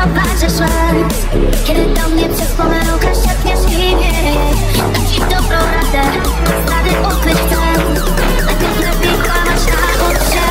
zobacz, że szłem. Kiedy do mnie przez pomyłkę szepniesz imię, dam ci dobrą radę, zdrady ukryć chcę. Najpierw lepiej kłamać na utrze.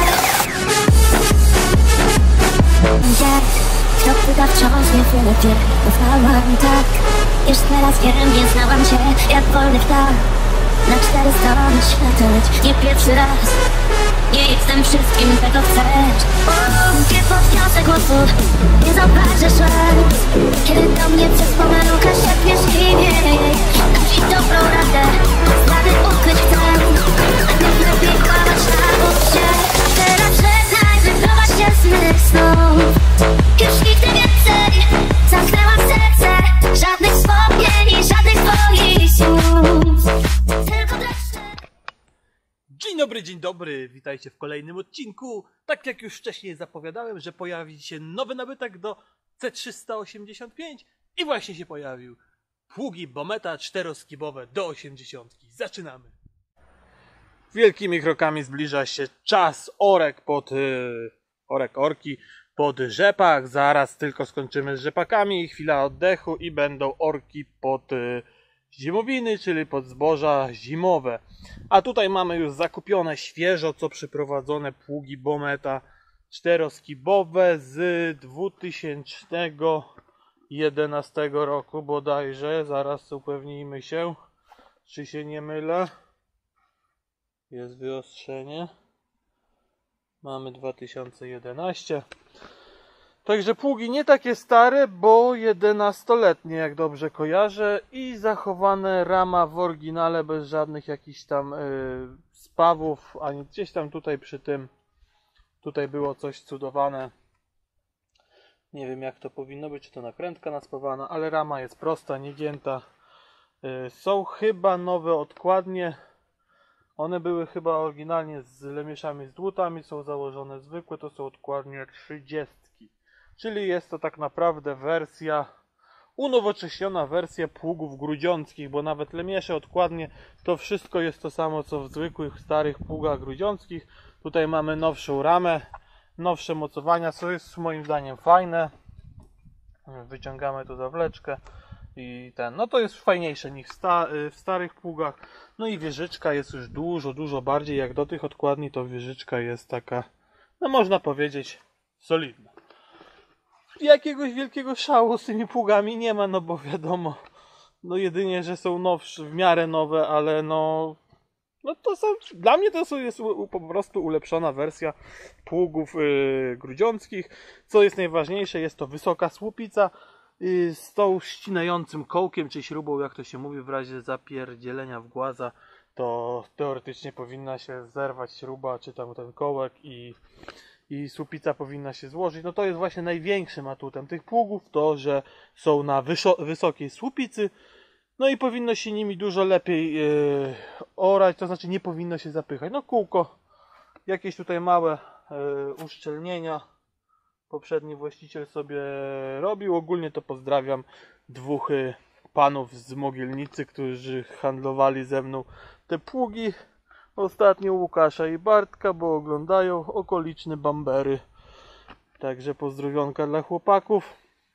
Kto pyta wciąż niewiele wie, ufałam tak. Już teraz wiem, nie znałam cię jak wolny ptak. Na 4 strony świata, lecz nie pierwszy raz. Nie jestem wszystkim, czego chcesz. Nie podniosę głosu, nie zobacz, że szłem. Kiedy do mnie przez pomyłkę szepniesz imię, dam ci dobrą radę, zdrady ukryć chcę. Najpierw lepiej kłamać na utrze. Teraz żegnaj, wyprowadź się z mych snów. Już nigdy więcej zamknęłam serce. Żadnych wspomnień, żadnych twoich słów. Tylko dreszcze. Dzień dobry, witajcie w kolejnym odcinku. Tak jak już wcześniej zapowiadałem, że pojawi się nowy nabytek do C385 i właśnie się pojawił. Pługi Bometa 4-skibowe do 80. Zaczynamy. Wielkimi krokami zbliża się czas orek orki pod rzepak. Zaraz tylko skończymy z rzepakami, chwila oddechu i będą orki pod zimowiny, czyli pod zboża zimowe. A tutaj mamy już zakupione świeżo co przyprowadzone pługi Bometa 4-skibowe z 2011 roku bodajże. Zaraz upewnijmy się, czy się nie mylę. Jest wyostrzenie. Mamy 2011. Także pługi nie takie stare, bo 11-letnie, jak dobrze kojarzę, i zachowane rama w oryginale bez żadnych jakichś tam spawów, ani gdzieś tam tutaj przy tym, tutaj było coś cudowane. Nie wiem jak to powinno być, czy to nakrętka naspawana, ale rama jest prosta, niegięta. Są chyba nowe odkładnie. One były chyba oryginalnie z lemieszami z dłutami, są założone zwykłe, to są odkładnie 30. Czyli jest to tak naprawdę wersja, unowocześniona wersja pługów grudziąckich, bo nawet lemiesze, odkładnie, to wszystko jest to samo co w zwykłych, starych pługach grudziąckich. Tutaj mamy nowszą ramę, nowsze mocowania, co jest moim zdaniem fajne. Wyciągamy tu zawleczkę i no to jest fajniejsze niż w starych pługach. No i wieżyczka jest już dużo bardziej jak do tych odkładni, to wieżyczka jest taka, no można powiedzieć, solidna. Jakiegoś wielkiego szału z tymi pługami nie ma, no bo wiadomo, no jedynie, że są nowsze, w miarę nowe, ale no to są, dla mnie to jest po prostu ulepszona wersja pługów grudziąckich. Co jest najważniejsze, jest to wysoka słupica z tą ścinającym kołkiem, czy śrubą, jak to się mówi, w razie zapierdzielenia w głaza, to teoretycznie powinna się zerwać śruba, czy tam ten kołek i słupica powinna się złożyć. No to jest właśnie największym atutem tych pługów, to że są na wysokiej słupicy, no i powinno się nimi dużo lepiej orać, to znaczy nie powinno się zapychać. No kółko, jakieś tutaj małe uszczelnienia poprzedni właściciel sobie robił. Ogólnie to pozdrawiam dwóch panów z Mogilnicy, którzy handlowali ze mną te pługi. Ostatnio Łukasza i Bartka, bo oglądają okoliczne bambery. Także pozdrowionka dla chłopaków.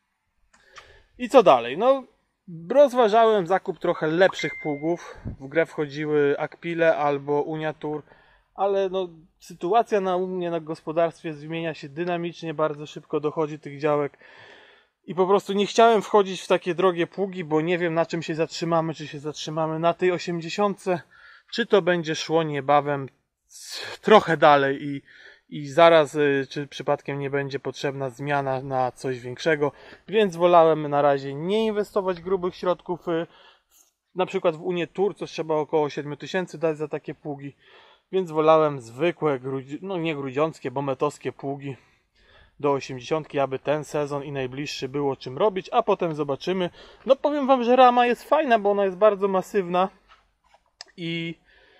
I co dalej? No, rozważałem zakup trochę lepszych pługów. W grę wchodziły Akpile albo Uniatur, ale no, sytuacja u mnie na gospodarstwie zmienia się dynamicznie, bardzo szybko dochodzi tych działek. I po prostu nie chciałem wchodzić w takie drogie pługi, bo nie wiem na czym się zatrzymamy, czy się zatrzymamy na tej 80, czy to będzie szło niebawem trochę dalej i zaraz, czy przypadkiem nie będzie potrzebna zmiana na coś większego, więc wolałem na razie nie inwestować grubych środków, na przykład w Unię Tour, co trzeba około 7000 dać za takie pługi, więc wolałem zwykłe, no nie grudziąckie, bometowskie pługi do 80, aby ten sezon i najbliższy było czym robić, a potem zobaczymy. No powiem wam, że rama jest fajna, bo ona jest bardzo masywna i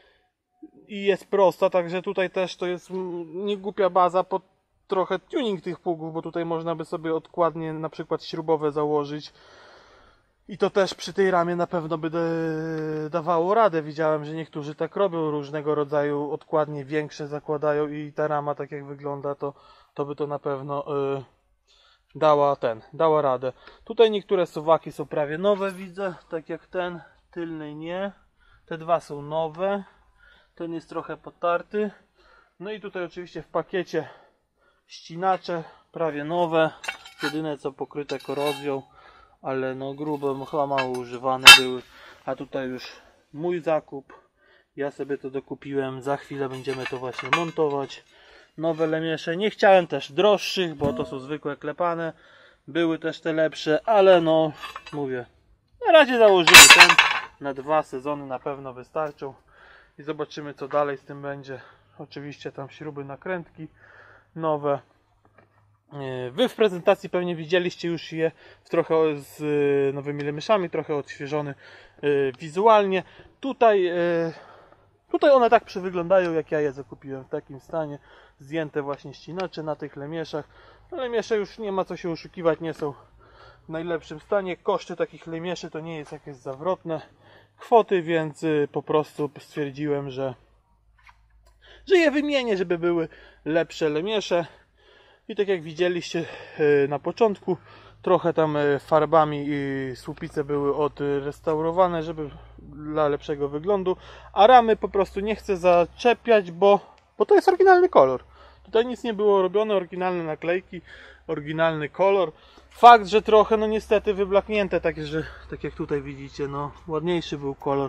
jest prosta, także tutaj też to jest niegłupia baza pod trochę tuning tych pługów, bo tutaj można by sobie odkładnie na przykład śrubowe założyć i to też przy tej ramie na pewno by dawało radę. Widziałem, że niektórzy tak robią, różnego rodzaju odkładnie większe zakładają i ta rama tak jak wygląda, to by to dała radę. Tutaj niektóre suwaki są prawie nowe, widzę, tak jak ten, tylny nie. Te dwa są nowe, ten jest trochę potarty. No i tutaj oczywiście w pakiecie ścinacze, prawie nowe, jedyne co pokryte korozją, ale no grube, chyba mało używane były. A tutaj już mój zakup, ja sobie to dokupiłem, za chwilę będziemy to właśnie montować. Nowe lemiesze, nie chciałem też droższych, bo to są zwykłe klepane, były też te lepsze, ale no mówię, na razie założymy ten, na 2 sezony na pewno wystarczą i zobaczymy co dalej z tym będzie. Oczywiście tam śruby, nakrętki nowe. Wy w prezentacji pewnie widzieliście już je trochę z nowymi lemieszami, trochę odświeżony wizualnie. Tutaj one tak wyglądają, jak ja je zakupiłem, w takim stanie, zdjęte właśnie ścinacze na tych lemieszach. Lemiesze już nie ma co się oszukiwać, nie są w najlepszym stanie. Koszty takich lemieszy to nie jest jakieś zawrotne kwoty, więc po prostu stwierdziłem, że je wymienię, żeby były lepsze lemiesze. I tak jak widzieliście na początku, trochę tam farbami i słupice były odrestaurowane, żeby dla lepszego wyglądu. A ramy po prostu nie chcę zaczepiać, bo to jest oryginalny kolor. Tutaj nic nie było robione, oryginalne naklejki, oryginalny kolor. Fakt, że trochę no niestety wyblaknięte, tak jak tutaj widzicie, no ładniejszy był kolor.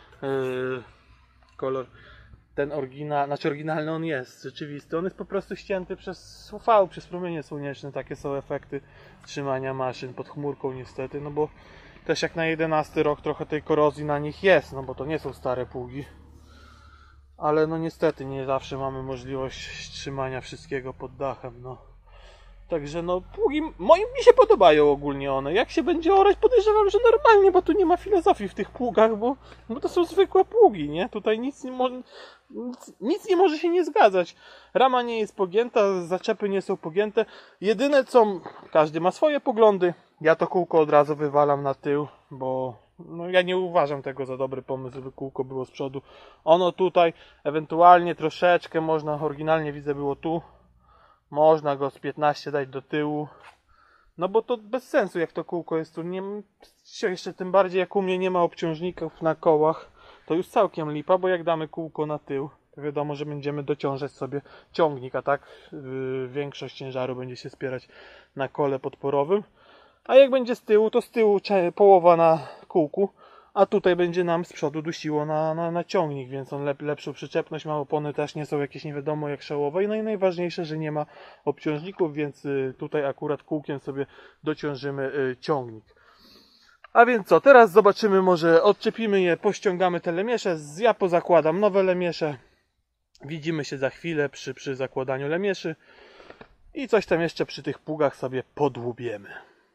Ten oryginalny on jest rzeczywisty, on jest po prostu ścięty przez UV, przez promienie słoneczne, takie są efekty trzymania maszyn pod chmurką niestety, no bo też jak na 11 rok trochę tej korozji na nich jest, no bo to nie są stare pługi, ale no niestety nie zawsze mamy możliwość trzymania wszystkiego pod dachem, no. Także no pługi mi się podobają ogólnie one. Jak się będzie orać, podejrzewam, że normalnie, bo tu nie ma filozofii w tych pługach, bo to są zwykłe pługi, nie? Tutaj nic nie może się nie zgadzać. Rama nie jest pogięta, zaczepy nie są pogięte. Jedyne co, każdy ma swoje poglądy. Ja to kółko od razu wywalam na tył, bo no, ja nie uważam tego za dobry pomysł, żeby kółko było z przodu. Ono tutaj, ewentualnie troszeczkę można, oryginalnie widzę było tu. Można go z 15 dać do tyłu. No bo to bez sensu, jak to kółko jest tu. Jeszcze tym bardziej jak u mnie nie ma obciążników na kołach. To już całkiem lipa, bo jak damy kółko na tył, to wiadomo, że będziemy dociążać sobie ciągnik, a tak większość ciężaru będzie się spierać na kole podporowym. A jak będzie z tyłu, to z tyłu połowa na kółku, a tutaj będzie nam z przodu dusiło na ciągnik, więc on lepszą przyczepność ma, opony też nie są jakieś nie wiadomo jak szałowe. No i najważniejsze, że nie ma obciążników, więc tutaj akurat kółkiem sobie dociążymy ciągnik. A więc co, teraz zobaczymy, może odczepimy je, pościągamy te lemiesze, ja pozakładam nowe lemiesze. Widzimy się za chwilę przy zakładaniu lemieszy i coś tam jeszcze przy tych pługach sobie podłubiemy.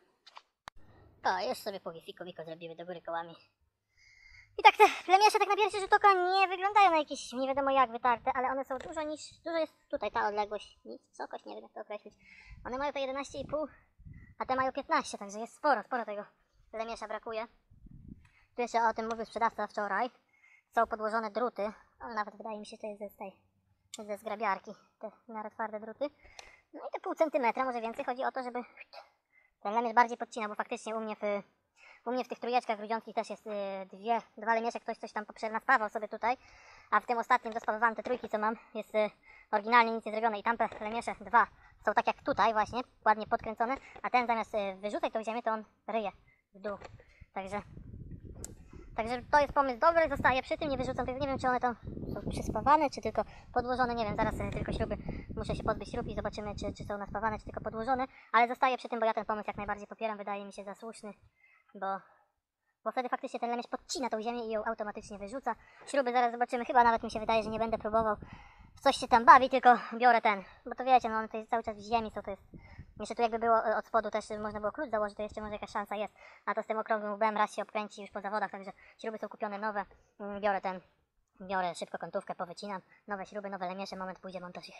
O, już sobie pługi fiko zrobimy do góry kołami. I tak te lemiesze tak na pierwszy rzut oka nie wyglądają na jakieś nie wiadomo jak wytarte, ale one są dużo jest tutaj ta odległość, wysokość, nie wiem jak to określić. One mają to 11,5, a te mają 15, także jest sporo tego lemiesza brakuje. Tu jeszcze o tym mówił sprzedawca wczoraj. Są podłożone druty, ale nawet wydaje mi się, że to jest ze zgrabiarki, te w miarę twarde druty. No i te pół centymetra, może więcej, chodzi o to, żeby ten lemiesz bardziej podcina, bo faktycznie u mnie w tych trójeczkach grudziąckich też jest dwa lemiesze, ktoś coś tam naspawał sobie tutaj, a w tym ostatnim dospawowałem te trójki, co mam, jest oryginalnie nic nie zrobione i tamte lemiesze dwa są tak jak tutaj właśnie, ładnie podkręcone, a ten zamiast wyrzucać tą ziemię, to on ryje w dół. Także to jest pomysł dobry, zostaje przy tym, nie wyrzucam tego, nie wiem czy one tam są przyspawane, czy tylko podłożone, nie wiem, zaraz tylko śruby, muszę się pozbyć śrub i zobaczymy czy są naspawane, czy tylko podłożone, ale zostaję przy tym, bo ja ten pomysł jak najbardziej popieram, wydaje mi się za słuszny, bo wtedy faktycznie ten lemieś podcina tą ziemię i ją automatycznie wyrzuca. Śruby zaraz zobaczymy, chyba nawet mi się wydaje, że nie będę próbował w coś się tam bawi, tylko biorę ten, bo to wiecie, no one tutaj cały czas w ziemi są, to jest, jeszcze tu jakby było od spodu też można było klucz założyć, to jeszcze może jakaś szansa jest, a to z tym okrągłym łbem raz się obkręci już po zawodach, także śruby są kupione nowe, biorę szybko kątówkę, powycinam, nowe śruby, nowe lemiesze, moment pójdzie montaż ich.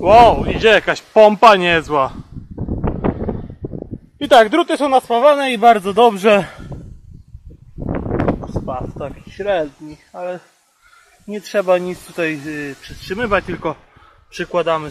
Wow, idzie jakaś pompa niezła. I tak, druty są naspawane i bardzo dobrze. Spaw taki średni, ale nie trzeba nic tutaj przytrzymywać, tylko przykładamy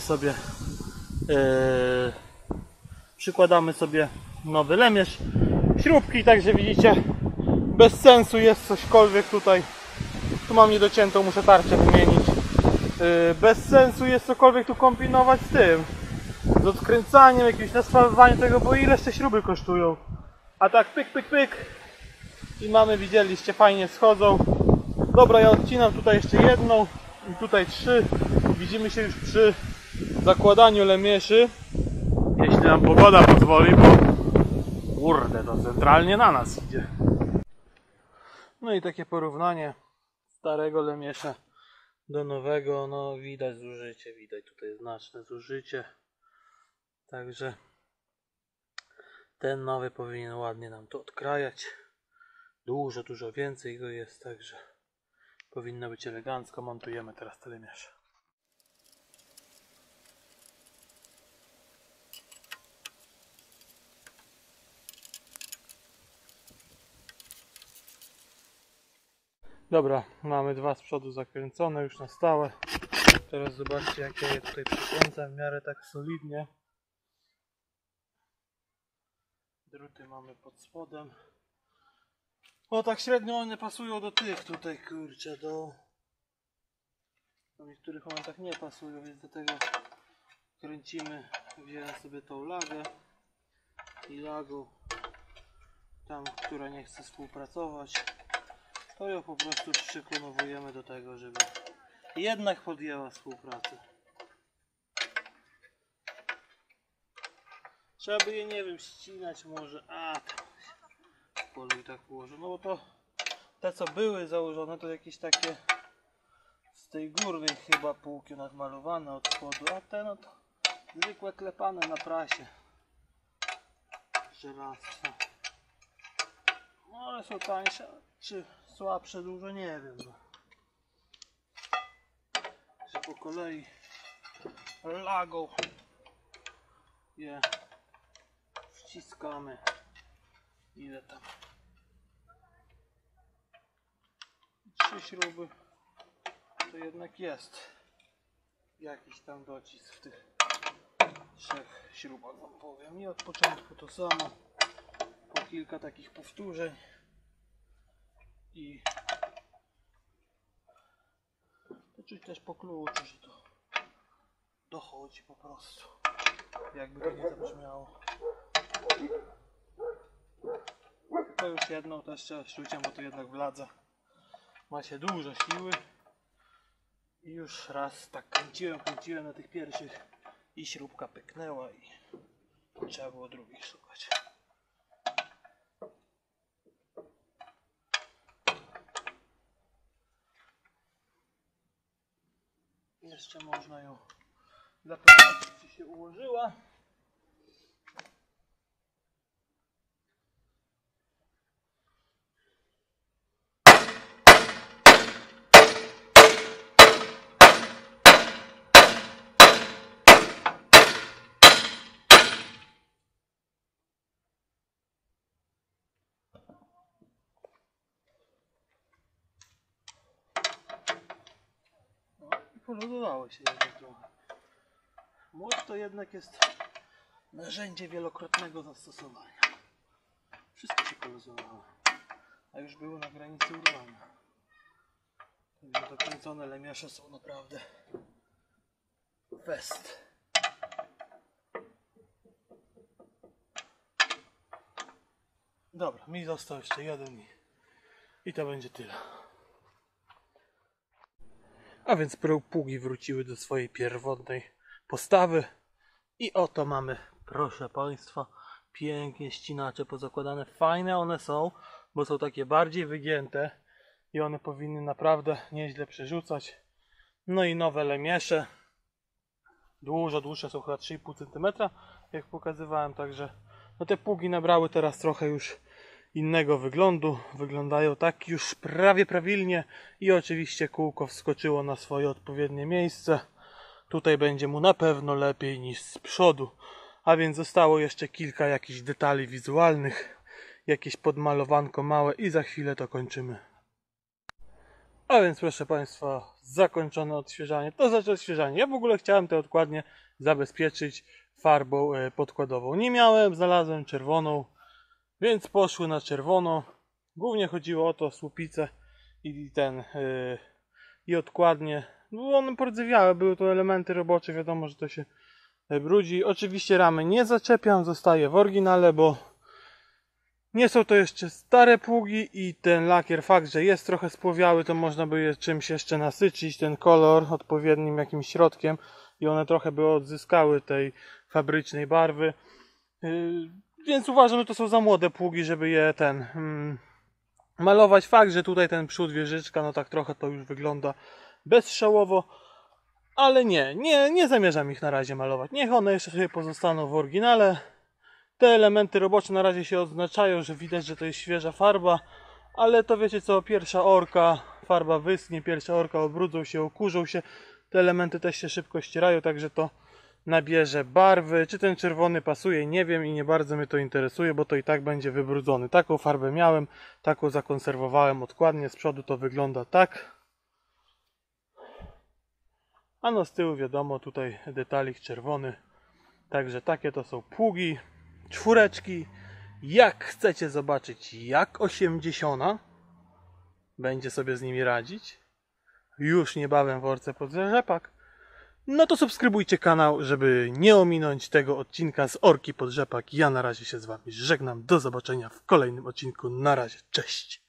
sobie nowy lemierz, śrubki, także widzicie, bez sensu jest cośkolwiek tutaj. Tu mam niedociętą, muszę tarczę wymienić. Bez sensu jest cokolwiek tu kombinować z tym, z odkręcaniem, jakimś naspawywaniem tego, bo ileż te śruby kosztują. A tak pyk, pyk, pyk i mamy, widzieliście, fajnie schodzą. Dobra, ja odcinam tutaj jeszcze jedną i tutaj 3. Widzimy się już przy zakładaniu lemieszy, jeśli nam pogoda pozwoli, bo kurde, to centralnie na nas idzie. No i takie porównanie starego lemiesza do nowego, no widać zużycie, widać tutaj znaczne zużycie. Także ten nowy powinien ładnie nam to odkrajać. Dużo więcej go jest, także powinno być elegancko. Montujemy teraz te lemiesze. Dobra, mamy dwa z przodu zakręcone już na stałe. Teraz zobaczcie, jak ja je tutaj przykręcam w miarę tak solidnie. Druty mamy pod spodem. O, tak średnio one pasują do tych tutaj, kurczę, do niektórych one tak nie pasują, więc do tego kręcimy. Wziąłem sobie tą lagę i lagą tam, która nie chce współpracować, to ją po prostu przyklonowujemy do tego, żeby jednak podjęła współpracę. Trzeba by je, nie wiem, ścinać może, w polu i tak ułożę, no bo to te, co były założone, to jakieś takie z tej górnej chyba półki nadmalowane od spodu, a te no to zwykłe klepane na prasie żelazne. No ale są tańsze czy słabsze dużo, nie wiem, no. Że po kolei lagą je wciskamy. Ile tam? 3 śruby. To jednak jest jakiś tam docisk w tych 3 śrubach, wam powiem. I od początku to samo. Po kilka takich powtórzeń. I to czuć też po kluczu, że to dochodzi po prostu. Jakby to nie zabrzmiało. To już jedną też trzeba szczuciem, bo to jednak wladza. Ma się dużo siły. I już raz tak kręciłem na tych pierwszych i śrubka pyknęła i trzeba było drugich szukać. Jeszcze można ją zapewnić, czy się ułożyła. Poluzowało się jednak trochę. Młot to jednak jest narzędzie wielokrotnego zastosowania. Wszystko się poluzowało, a już było na granicy urwania. Także dokręcone lemiesze są naprawdę fest. Dobra, mi został jeszcze jeden i to będzie tyle. A więc pługi wróciły do swojej pierwotnej postawy. I oto mamy, proszę Państwa, pięknie ścinacze pozakładane. Fajne one są, bo są takie bardziej wygięte i one powinny naprawdę nieźle przerzucać. No i nowe lemiesze. Dużo dłuższe, są chyba 3,5 cm, jak pokazywałem. Także no te pługi nabrały teraz trochę już innego wyglądu. Wyglądają tak już prawie prawilnie i oczywiście kółko wskoczyło na swoje odpowiednie miejsce. tutaj będzie mu na pewno lepiej niż z przodu. A więc zostało jeszcze kilka jakichś detali wizualnych, jakieś podmalowanko małe i za chwilę to kończymy. A więc proszę Państwa, zakończone odświeżanie. To znaczy odświeżanie. Ja w ogóle chciałem te odkładnie zabezpieczyć farbą podkładową. Nie miałem, znalazłem czerwoną, więc poszły na czerwono. Głównie chodziło o to, słupice i odkładnie. No one pordzewiałe, były to elementy robocze, wiadomo, że to się brudzi. Oczywiście ramy nie zaczepiam, zostaje w oryginale, bo nie są to jeszcze stare pługi i ten lakier, fakt, że jest trochę spłowiały, to można by je czymś jeszcze nasycić, ten kolor odpowiednim jakimś środkiem i one trochę by odzyskały tej fabrycznej barwy. Więc uważam, że to są za młode pługi, żeby je malować. Fakt, że tutaj ten przód wieżyczka, no tak trochę to już wygląda bezszałowo, ale nie zamierzam ich na razie malować. Niech one jeszcze sobie pozostaną w oryginale. Te elementy robocze na razie się odznaczają, że widać, że to jest świeża farba, ale to wiecie co, pierwsza orka, farba wyschnie, pierwsza orka obrudzą się, okurzą się, te elementy też się szybko ścierają, także to nabierze barwy. Czy ten czerwony pasuje, nie wiem i nie bardzo mnie to interesuje, bo to i tak będzie wybrudzony. Taką farbę miałem, taką zakonserwowałem odkładnie, z przodu to wygląda tak. A no z tyłu wiadomo, tutaj detalik czerwony. Także takie to są pługi, czwóreczki. Jak chcecie zobaczyć, jak 80 będzie sobie z nimi radzić, już niebawem w Orce pod rzepak, no to subskrybujcie kanał, żeby nie ominąć tego odcinka z Orki pod rzepak. Ja na razie się z Wami żegnam. Do zobaczenia w kolejnym odcinku. Na razie, cześć!